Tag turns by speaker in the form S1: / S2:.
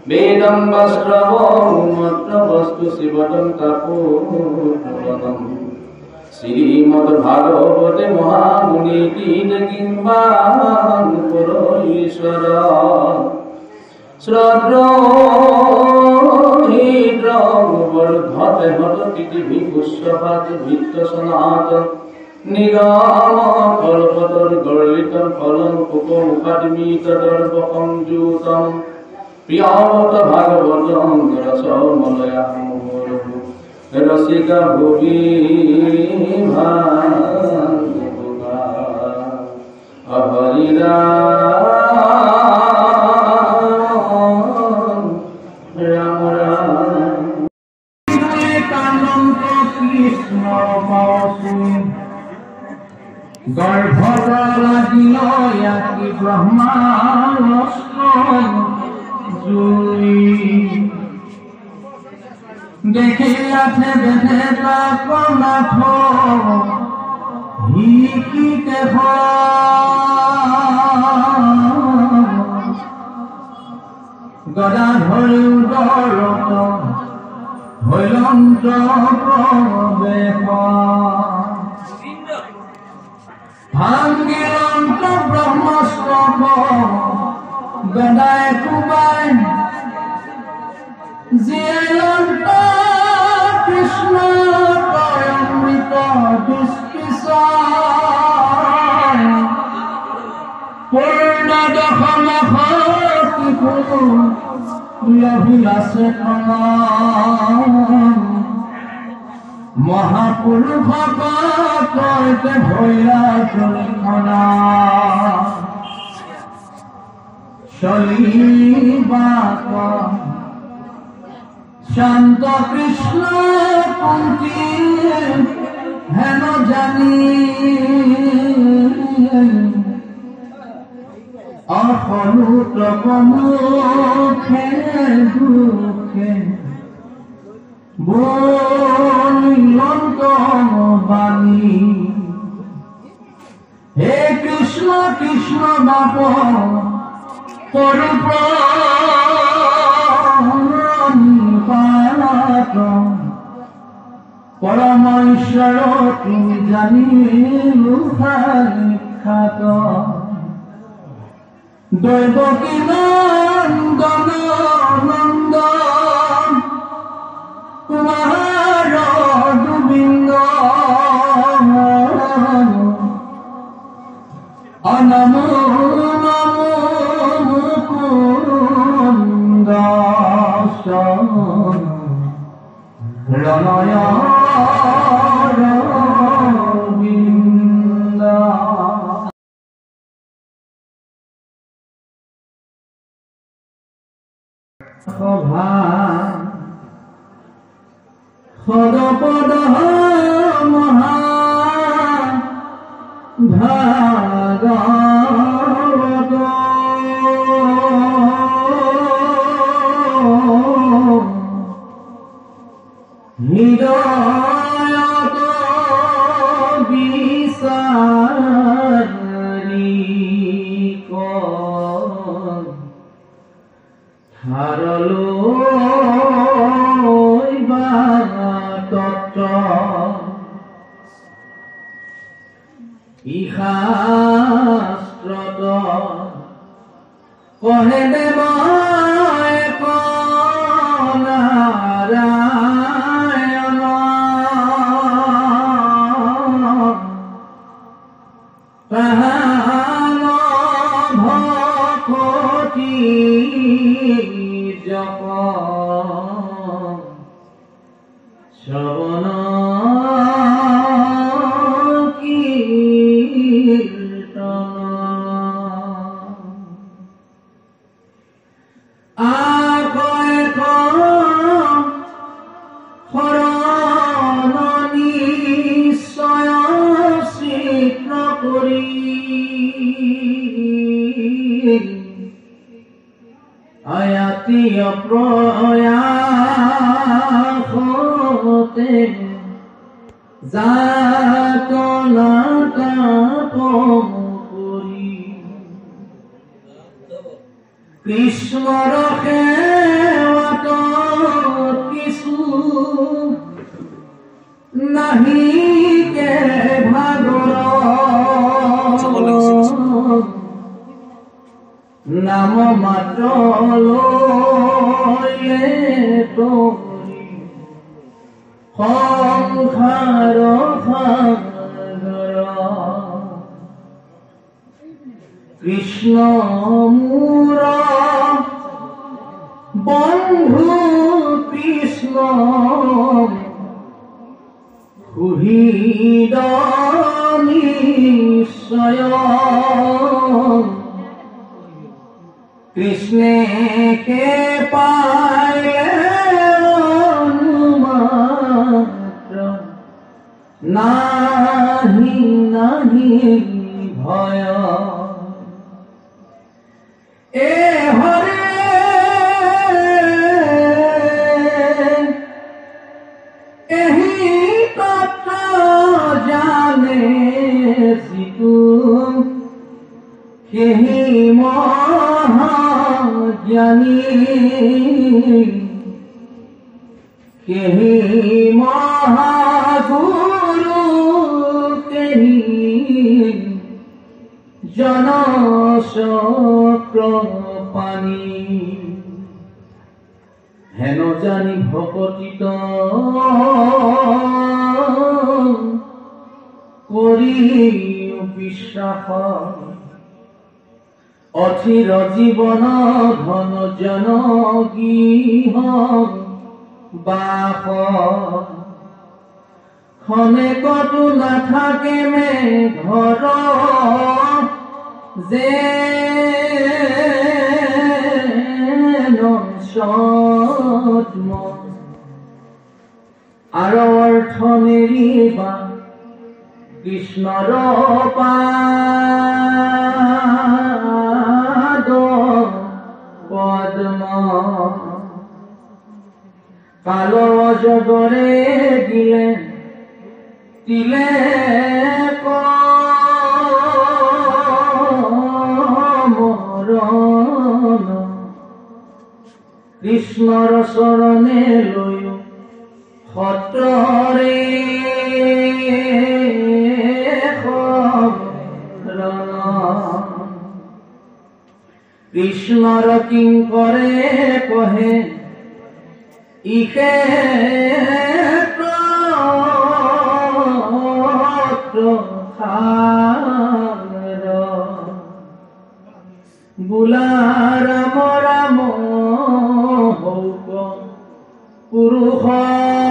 S1: वेदं वस्त्रवमत्र वस्तु शिवदं तपोवनं श्रीमद्भागवते महामुनिकीर्तिकिंवान् पुरोईश्वर श्रद्रोहिद्रं वर्धते हततिथि पुष्यपात वित्त सनातन निगाम कल्पतरुर्गलितं फलं कुपमुखादिमीतदर्पकं जूतं प्रियावत भागवतं रसमलयामुरुः रसिका भुवि भागवता हरिराम राम राम
S2: কৃষ্ণ গর্ভদল দিল ইয়াকি ব্রহ্মাণ্ডি দেখিলাছে বেধেতা কনাথ হিকিতে গদা ধৰি উদৰত হৈলন্ত প্ৰবেশ ভাঙ্গিলন্ত ব্রহ্মস্তব গদায় কুবাই জিয়ন্ত কৃষ্ণ পরমৃত দুষ্কিশায় পূর্ণ দশম কিশোর অভিলাষে মহাপুরুষ কইতে ভৈরা চলিখনা চলিবাক শান্ত কৃষ্ণ কুন্তি হেন জানি অসলুত মুখে দুখে বলিলন্ত বাণী হে কৃষ্ণ কৃষ্ণ বাপ পরপ্রাণিপাত পরম ঈশ্বর তুমি জানিলু সাক্ষাৎ দৈবকী নন্দন নন্দন কুমার গোবিন্দ অনমো নমো মুকুন্দ রণয় রবিন্দ সভা সদপদ মহা ভাগবত হৃদয়ত বিচারি হারলো ইশাস্ত্রত কহে দেব নারায়ণ তাহান ভকতি জপ শ্রবণ আয়াতি অপ্রয়াসতে যাতনাতা করি কৃষ্ণ রক্ষে লইলে তৰি সংসাৰ সাগৰ কৃষ্ণ মোৰ বন্ধু কৃষ্ণ সুহৃদ নিশ্চয় কৃষ্ণে কে পাইলে অনুমাত্ৰ নাহি নাহি ভয় এ হৰে এহি তত্ত্ব জানে সিতু কেহি মহাজ্ঞানী কেহি মহাগুৰু কেহি জনচক্ৰপাণি হেন জানি ভকতিত কৰি বিশ্বাস অচিৰ জীৱন ধন জন গৃহ বাস খনেকতো নাথাকে মে ঘৰ যে সত্ম আৰু অৰ্থ নেৰিবা কৃষ্ণৰ পাদ পদ্ম কাল অজগৰে দিলে তিলে মৰণ কৃষ্ণৰ চৰণে লৈ সত্ৰৰে কৃষ্ণৰ কিংকৰে কহে ইহে বোলা ৰাম ৰাম হৌক পুৰুষ